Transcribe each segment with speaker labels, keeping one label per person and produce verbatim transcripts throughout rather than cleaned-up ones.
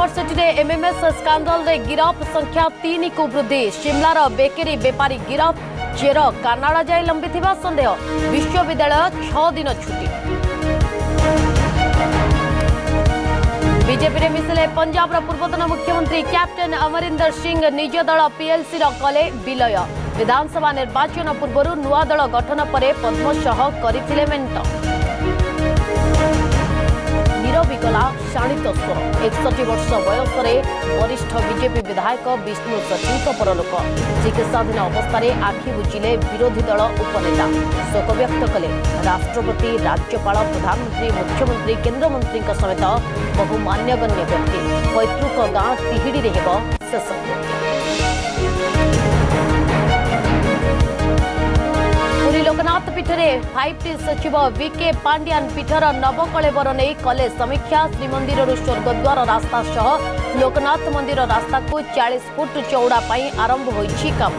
Speaker 1: University रे MMS स्कांडल रे गिरफ संख्या तीन को वृद्धि। शिमलार बेकरी बेपारी गिरफ चेर कानाडा जाए लंबी संदेह। विश्वविद्यालय छह दिन छुट्टी। बीजेपी रे मिसिले पंजाब पूर्वतन मुख्यमंत्री कैप्टेन अमरिंदर सिंह निज दल पीएलसी कले विलय। विधानसभा निर्वाचन पूर्व नुआ दल गठन पर पद्मशह करथिले मेंट। नीरवी गला शाणित स्वर। एकसठ वर्ष बयस वरिष्ठ बीजेपी विधायक विष्णु सचिव परलोक। चिकित्साधीन अवस्था आखि बुझिले विरोधी दल उपनेता। शोक व्यक्त कले राष्ट्रपति, राज्यपाल, प्रधानमंत्री, मुख्यमंत्री, केन्द्रमंत्री समेत बहु मान्यगण्य व्यक्ति। पैतृक गाँ तिहिड़ी शेष पुरी लोकनाथ पीठ में फाइव टी सचिव विके पांड्यान पीठर नवकलेवर नहीं कले समीक्षा। श्रीमंदिर स्वर्गद्वार रास्ता सह लोकनाथ मंदिर रास्ता को चालीस फुट चौड़ा पाई आरंभ होइछि काम।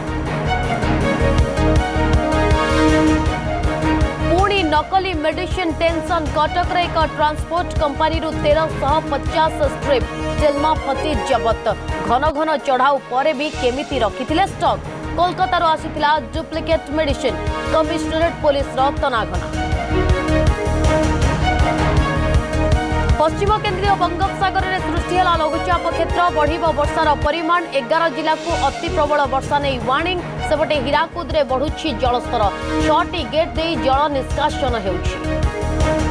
Speaker 1: पुणी नकली मेडिसिन टेंशन। कटक रे एक ट्रांसपोर्ट कंपनी रु तेरह सौ पचास स्ट्रिप तेलमा फती जबत। घन घन चढ़ाऊ पर भी केमिति रखिथिले स्टॉक। कोलकाता रो आसीथिला डुप्लिकेट मेडिसिन। कमिशनरेट पुलिस रो तनाघना। पश्चिम केंद्रीय बंगोपसागर में सृष्टि है लघुचाप क्षेत्र। बढ़िबो वर्षार परिमाण। एगार जिला को अति प्रबल वर्षा नहीं वार्निंग। सेपटे हीराकुद में बढ़ुछि जलस्तर। छटी गेट दे जल निष्कासन हेउछि।